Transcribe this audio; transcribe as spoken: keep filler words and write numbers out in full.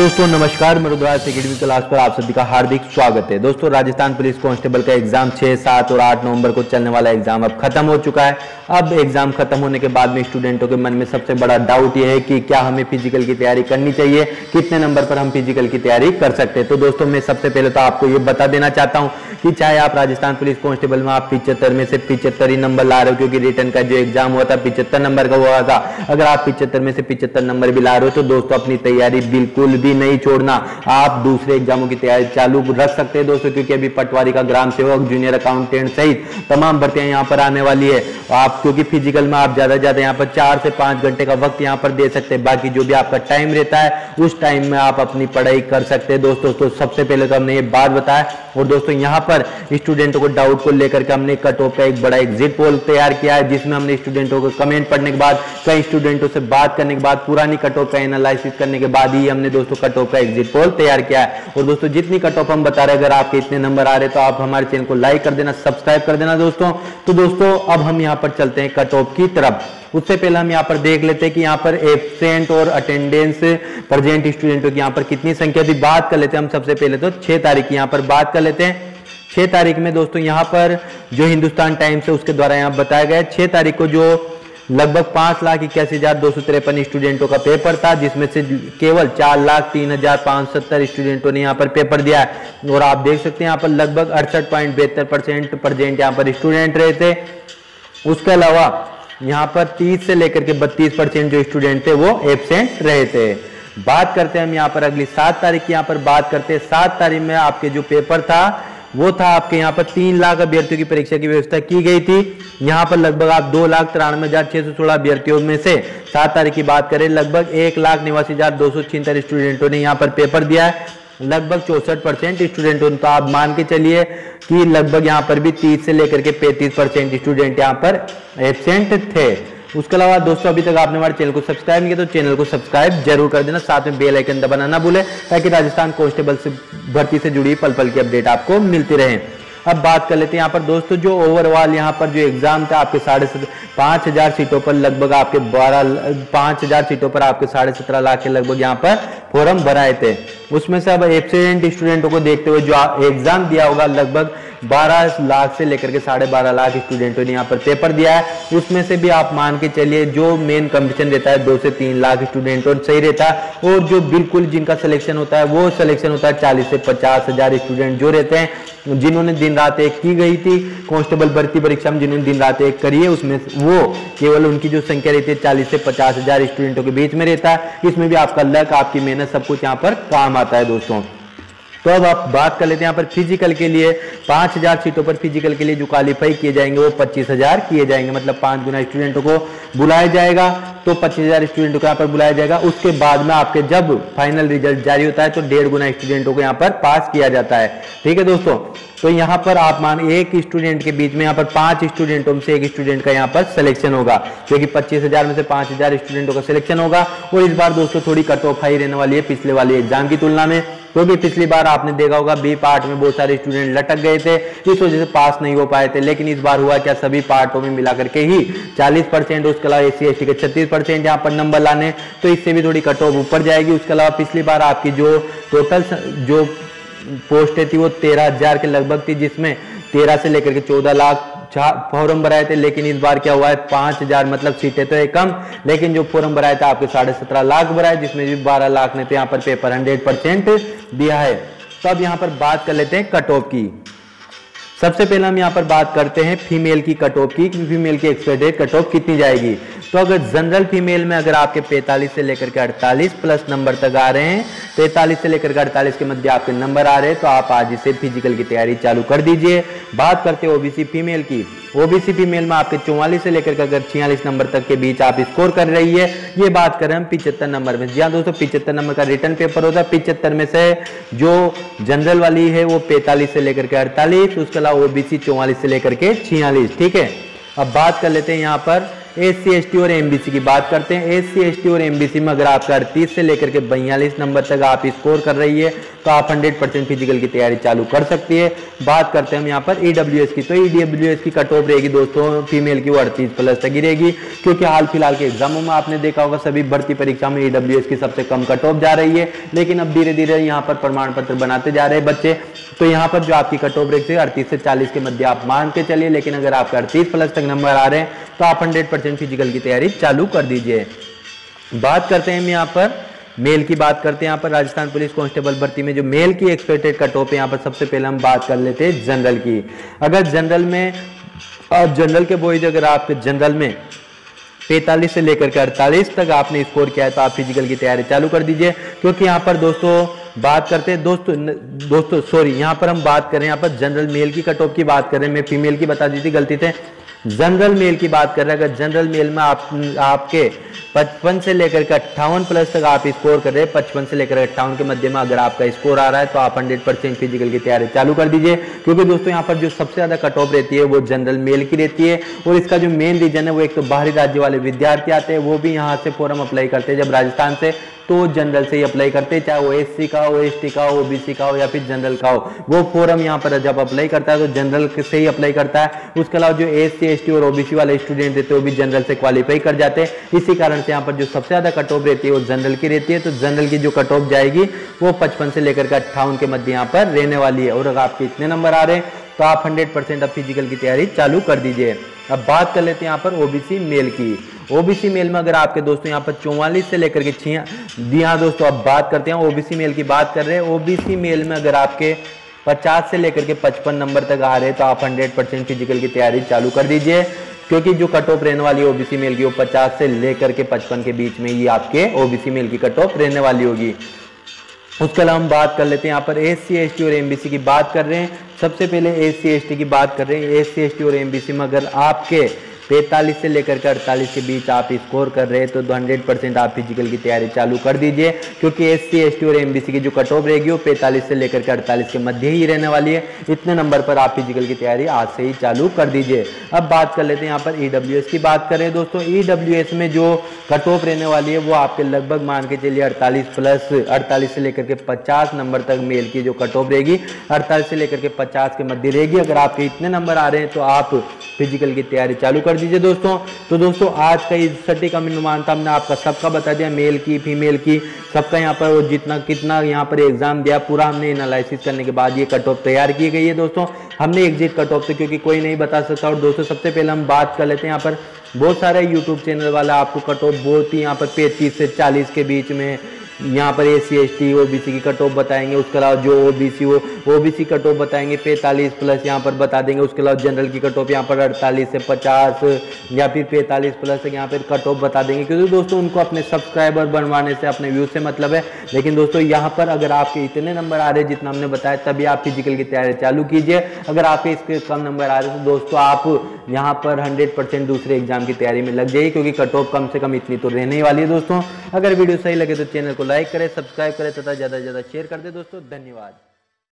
दोस्तों नमस्कार, मेरे द्वारा अकेडमी क्लास पर आप सभी का हार्दिक स्वागत है। दोस्तों राजस्थान पुलिस कांस्टेबल का एग्जाम छह, सात और आठ नवंबर को चलने वाला एग्जाम अब खत्म हो चुका है। अब एग्जाम खत्म होने के बाद में स्टूडेंटों के मन में सबसे बड़ा डाउट यह है कि क्या हमें फिजिकल की तैयारी करनी चाहिए, कितने नंबर पर हम फिजिकल की तैयारी कर सकते हैं। तो दोस्तों मैं सबसे पहले तो आपको ये बता देना चाहता हूँ कि चाहे आप राजस्थान पुलिस कांस्टेबल में आप पिछहत्तर में से पिछहत्तर ही नंबर ला रहे हो, क्योंकि रिटर्न का जो एग्जाम हुआ था पिछहत्तर नंबर का हुआ था। अगर आप पिछहत्तर में से पिछहत्तर नंबर भी ला रहे हो तो दोस्तों अपनी तैयारी बिल्कुल भी नहीं छोड़ना, आप दूसरे एग्जामों की तैयारी चालू रख सकते हैं दोस्तों, क्योंकि अभी पटवारी का, ग्राम सेवक, जूनियर अकाउंटेंट सहित तमाम भर्तियां यहां पर आने वाली है। आप क्योंकि फिजिकल में आप ज्यादा ज्यादा यहां पर चार से पांच घंटे का वक्त यहां पर दे सकते हैं, बाकी जो भी आपका टाइम रहता है उस टाइम में आप अपनी पढ़ाई कर सकते हैं दोस्तों। तो सबसे पहले तो हमने ये बात बताया। और दोस्तों यहाँ पर स्टूडेंटों को डाउट को लेकर के हमने कट ऑफ का एक बड़ा एग्जिट पोल तैयार किया है, जिसमें हमने स्टूडेंटों को कमेंट पढ़ने के बाद, कई स्टूडेंटों से बात करने के बाद, पुरानी कट ऑफ का एनालिसिस करने के बाद ही हमने दोस्तों कट ऑफ का एग्जिट पोल तैयार किया है। और दोस्तों जितनी कट ऑफ हम बता रहे हैं, अगर आपके इतने नंबर आ रहे हैं तो आप हमारे चैनल को लाइक कर देना, सब्सक्राइब कर देना दोस्तों। तो दोस्तों अब हम यहाँ पर चलते हैं कट ऑफ की तरफ। उससे पहले हम यहाँ पर देख लेते हैं कि यहाँ पर एब्सेंट और अटेंडेंस प्रेजेंट स्टूडेंटों की यहाँ पर कितनी संख्या थी। बात कर लेते हैं हम सबसे पहले तो छह तारीख की यहाँ पर बात कर लेते हैं। छह तारीख में दोस्तों यहाँ पर जो हिंदुस्तान टाइम्स है उसके द्वारा यहाँ बताया गया है, छह तारीख को जो लगभग पांच लाख इक्यासी हजार दो सौ तिरपन स्टूडेंटों का पेपर था, जिसमें से केवल चार लाख तीन हजार पांच सौ सत्तर स्टूडेंटों ने यहाँ पर पेपर दिया है। और आप देख सकते हैं यहाँ पर लगभग अड़सठ पॉइंट बहत्तर परसेंट प्रेजेंट यहाँ पर स्टूडेंट रहे थे। उसके अलावा यहाँ पर तीस से लेकर के बत्तीस परसेंट जो स्टूडेंट थे वो एब्सेंट रहे थे। बात करते हैं हम यहाँ पर अगली सात तारीख की यहाँ पर बात करते हैं। सात तारीख में आपके जो पेपर था वो था आपके यहाँ पर तीन लाख अभ्यर्थियों की परीक्षा की व्यवस्था की गई थी। यहाँ पर लगभग आप दो लाख तिरानवे हजार छह सौ सोलह अभ्यर्थियों में से सात तारीख की बात करें, लगभग एक लाख निवासी हजार दो सौ छिहत्तर स्टूडेंटों ने यहाँ पर पेपर दिया है। लगभग चौसठ परसेंट स्टूडेंटों, तो आप मान के चलिए कि लगभग यहाँ पर भी तीस से लेकर के पैंतीस परसेंट स्टूडेंट यहाँ पर एब्सेंट थे। उसके अलावा दोस्तों अभी तक आपने हमारे चैनल को सब्सक्राइब नहीं किया तो चैनल को सब्सक्राइब जरूर कर देना, साथ में बेल आइकन दबाना ना भूले, ताकि राजस्थान कांस्टेबल से भर्ती से जुड़ी पल पल की अपडेट आपको मिलती रहे। अब बात कर लेते हैं यहाँ पर दोस्तों जो ओवरऑल यहाँ पर जो एग्जाम था आपके साढ़े पांच हजार सीटों पर लगभग आपके बारह पांच हजार सीटों पर आपके साढ़े सत्रह लाख के लगभग यहाँ पर फॉर्म भराए थे। उसमें से अब एब्सेंट स्टूडेंटों को देखते हुए जो एग्जाम दिया होगा लगभग बारह लाख से लेकर के साढ़े बारह लाख स्टूडेंटों ने यहाँ पर पेपर दिया है। उसमें से भी आप मान के चलिए जो मेन कंपटीशन रहता है दो से तीन लाख स्टूडेंटों सही रहता है, और जो बिल्कुल जिनका सिलेक्शन होता है वो सिलेक्शन होता है चालीस से पचास हजार स्टूडेंट जो रहते हैं, जिन्होंने दिन रात एक की गई थी कांस्टेबल भर्ती परीक्षा में, जिन्होंने दिन रात एक करी है, उसमें वो केवल उनकी जो संख्या रहती है चालीस से पचास हजार स्टूडेंटों के बीच में रहता है। इसमें भी आपका लक, आपकी मेहनत, सब कुछ यहाँ पर काम आता है दोस्तों। तो अब आप बात कर लेते हैं यहाँ पर फिजिकल के लिए पांच हजार सीटों पर फिजिकल के लिए जो क्वालिफाई किए जाएंगे वो पच्चीस हजार किए जाएंगे, मतलब पांच गुना स्टूडेंटों को बुलाया जाएगा। तो पच्चीस हजार स्टूडेंटों को यहाँ पर बुलाया जाएगा। उसके बाद में आपके जब फाइनल रिजल्ट जारी होता है तो डेढ़ गुना स्टूडेंटों को यहाँ पर पास किया जाता है। ठीक है दोस्तों, तो यहाँ पर आप मान एक स्टूडेंट के बीच में यहाँ पर पांच स्टूडेंटों में से एक स्टूडेंट का यहाँ पर सिलेक्शन होगा, क्योंकि पच्चीस हजार में से पांच हजार स्टूडेंटों का सिलेक्शन होगा। और इस बार दोस्तों थोड़ी कट ऑफ हाई रहने वाली है पिछले वाले एग्जाम की तुलना में, क्योंकि तो पिछली बार आपने देखा होगा बी पार्ट में बहुत सारे स्टूडेंट लटक गए थे, इस वजह से पास नहीं हो पाए थे। लेकिन इस बार हुआ क्या, सभी पार्टों में मिलाकर के ही चालीस परसेंट, उसके अलावा एस सी एस टी के छत्तीस परसेंट यहाँ पर नंबर लाने, तो इससे भी थोड़ी कट ऑफ ऊपर जाएगी। उसके अलावा पिछली बार आपकी जो टोटल जो पोस्टें थी वो तेरह हजार के लगभग थी, जिसमें तेरह से लेकर के चौदह लाख फॉर्म भराए थे। लेकिन इस बार क्या हुआ है, पांच हजार मतलब सीटें तो है कम, लेकिन जो फॉर्म भराए थे आपके साढ़े सत्रह लाख भराए, जिसमें भी बारह लाख ने तो यहाँ पर पेपर हंड्रेड परसेंट दिया है। तो अब यहाँ पर बात कर लेते हैं कट ऑफ की। सबसे पहले हम यहाँ पर बात करते हैं फीमेल की कट ऑफ की, कि फीमेल की एक्सपेक्टेड कट ऑफ कितनी जाएगी। तो अगर जनरल फीमेल में अगर आपके पैंतालीस से लेकर के अड़तालीस प्लस नंबर तक आ रहे हैं, पैंतालीस से लेकर के अड़तालीस के मध्य आपके नंबर आ रहे हैं, तो आप आज से फिजिकल की तैयारी चालू कर दीजिए। बात करते हैं ओबीसी फीमेल की। ओबीसी फीमेल में आपके चौवालीस से लेकर के अगर छियालीस नंबर तक के बीच आप स्कोर कर रही है, ये बात कर रहे हैं हम पिछहत्तर नंबर में। जी हाँ दोस्तों, पिछहत्तर नंबर का रिटर्न पेपर होता है। पिछहत्तर में से जो जनरल वाली है वो पैंतालीस से लेकर के अड़तालीस, उसके अलावा ओबीसी चौवालीस से लेकर के छियालीस। ठीक है, अब बात कर लेते हैं यहाँ पर एस सी एस टी और एम बी सी की बात करते हैं। एस सी एस टी और एम बी सी में अगर आपका अड़तीस से लेकर के बयालीस नंबर तक आप स्कोर कर रही है तो आप हंड्रेड परसेंट फिजिकल की तैयारी चालू कर सकती है। बात करते हैं हम यहाँ पर ई डब्ल्यू एस की, तो ई डब्ल्यू एस की कट ऑफ रहेगी दोस्तों फीमेल की वो अड़तीस प्लस तक ही रहेगी, क्योंकि हाल फिलहाल के एग्जामों में आपने देखा होगा सभी भर्ती परीक्षा में ई डब्ल्यू एस की सबसे कम कट ऑफ जा रही है। लेकिन अब धीरे धीरे यहाँ पर प्रमाण पत्र बनाते जा रहे हैं बच्चे, तो यहाँ पर जो आपकी कट ऑफ रहेगी अड़तीस से चालीस के मध्य आप मान के चलिए। लेकिन अगर आपका अड़तीस प्लस तक नंबर आ रहे हैं तो आप हंड्रेड परसेंट फिजिकल की तैयारी चालू कर दीजिए। बात करते हैं हम यहाँ पर मेल की, बात करते हैं यहाँ पर राजस्थान पुलिस कांस्टेबल भर्ती में जो मेल की एक्सपेक्टेड कट ऑफ है यहाँ पर सबसे पहले हम बात कर लेते हैं जनरल की। अगर जनरल में और जनरल के बॉयज अगर आपके जनरल में पैंतालीस से लेकर के अड़तालीस तक आपने स्कोर किया है तो आप फिजिकल की तैयारी चालू कर दीजिए, क्योंकि यहाँ पर दोस्तों बात करते हैं दोस्तों दोस्तों सॉरी यहाँ पर हम बात करें यहाँ पर जनरल मेल की कट ऑफ की बात करें, मैं फीमेल की बता दी थी गलती से, जनरल मेल की बात कर रहे हैं। अगर जनरल मेल में आप आपके पचपन से लेकर के अट्ठावन प्लस तक आप स्कोर कर रहे हैं, पचपन से लेकर अट्ठावन के मध्य में अगर आपका स्कोर आ रहा है तो आप हंड्रेड परसेंट फिजिकल की तैयारी चालू कर दीजिए, क्योंकि दोस्तों यहाँ पर जो सबसे ज्यादा कट ऑफ रहती है वो जनरल मेल की रहती है। और इसका जो मेन रीजन है वो एक तो बाहरी राज्य वाले विद्यार्थी आते हैं, वो भी यहाँ से फॉर्म अप्लाई करते हैं जब राजस्थान से, तो जनरल से ही अप्लाई करते हैं, चाहे वो एससी का हो, एसटी का हो, ओबीसी का हो या फिर जनरल का हो। वो फॉर्म यहाँ पर जब अप्लाई करता है तो जनरल से ही अप्लाई करता है। उसके अलावा जो एससी एसटी और ओबीसी वाले स्टूडेंट रहते हैं वो भी जनरल से क्वालिफाई कर जाते हैं। इसी कारण से यहाँ पर जो सबसे ज्यादा कट ऑफ रहती है वो जनरल की रहती है। तो जनरल की जो कट ऑफ जाएगी वो पचपन से लेकर के अट्ठावन के मध्य यहाँ पर रहने वाली है। और अगर आपके इतने नंबर आ रहे हैं तो आप हंड्रेड परसेंट अब फिजिकल की तैयारी चालू कर दीजिए। अब बात कर लेते हैं यहाँ पर ओबीसी मेल की। ओबीसी मेल में अगर आपके दोस्तों यहाँ पर चौवालीस से लेकर के छिया जी हाँ दोस्तों, अब बात करते हैं ओबीसी मेल की बात कर रहे हैं। ओबीसी मेल में अगर आपके पचास से लेकर के पचपन नंबर तक आ रहे हैं तो आप हंड्रेड परसेंट फिजिकल की तैयारी चालू कर दीजिए, क्योंकि जो कट ऑफ रहने वाली है ओबीसी मेल की वो पचास से लेकर के पचपन के बीच में ही आपके ओबीसी मेल की कट ऑफ रहने वाली होगी। उसके अलावा हम बात कर लेते हैं यहाँ पर एस सी एस टी और एमबीसी की बात कर रहे हैं। सबसे पहले एस सी एस टी की बात कर रहे हैं। एस सी एस टी और एमबीसी में अगर आपके पैंतालीस से लेकर के अड़तालीस के बीच आप स्कोर कर रहे हैं तो हंड्रेड परसेंट आप फिजिकल की तैयारी चालू कर दीजिए, क्योंकि एस सी एस टी और एमबीसी की जो कट ऑफ रहेगी वो पैंतालीस से लेकर के अड़तालीस के मध्य ही रहने वाली है। इतने नंबर पर आप फिजिकल की तैयारी आज से ही चालू कर दीजिए। अब बात कर लेते हैं यहाँ पर ई डब्ल्यू एस की बात करें दोस्तों। ई डब्ल्यू एस में जो कट ऑफ रहने वाली है वो आपके लगभग मान के चलिए अड़तालीस प्लस अड़तालीस से लेकर के पचास नंबर तक मेल की जो कट ऑफ रहेगी अड़तालीस से लेकर के पचास के मध्य रहेगी। अगर आपके इतने नंबर आ रहे हैं तो आप फिजिकल की तैयारी चालू कर दीजिए दोस्तों। तो दोस्तों आज का इस सटीक अनुमान था, हमने आपका सबका बता दिया, मेल की फीमेल की सबका यहाँ पर जितना कितना यहाँ पर एग्जाम दिया पूरा हमने एनालिसिस करने के बाद ये कट ऑफ तैयार की गई है दोस्तों। हमने एग्जिट कट ऑफ तो क्योंकि कोई नहीं बता सकता। और दोस्तों सबसे पहले हम बात कर लेते हैं यहाँ पर बहुत सारे यूट्यूब चैनल वाला आपको कट ऑफ बहुत ही यहाँ पर पैंतीस से चालीस के बीच में यहाँ पर S C S T OBC की कट ऑफ बताएंगे। उसके अलावा जो ओबीसी हो ओबीसी कट ऑफ बताएंगे पैंतालीस प्लस यहाँ पर बता देंगे। उसके अलावा जनरल की कट ऑफ यहाँ पर अड़तालीस से पचास या फिर पैंतालीस प्लस यहाँ पर कट ऑफ बता देंगे, क्योंकि दोस्तों उनको अपने सब्सक्राइबर बनवाने से अपने व्यूज से मतलब है। लेकिन दोस्तों यहाँ पर अगर आपके इतने नंबर आ रहे हैं जितना हमने बताया तभी आप फिजिकल की तैयारी चालू कीजिए। अगर आपके इसके कम नंबर आ रहे हैं तो दोस्तों आप यहाँ पर हंड्रेड परसेंट दूसरे एग्जाम की तैयारी में लग जाइए, क्योंकि कट ऑफ कम से कम इतनी तो रहने ही वाली है दोस्तों। अगर वीडियो सही लगे तो चैनल को लाइक करें, सब्सक्राइब करें तथा ज़्यादा से ज़्यादा शेयर कर दें दोस्तों। धन्यवाद।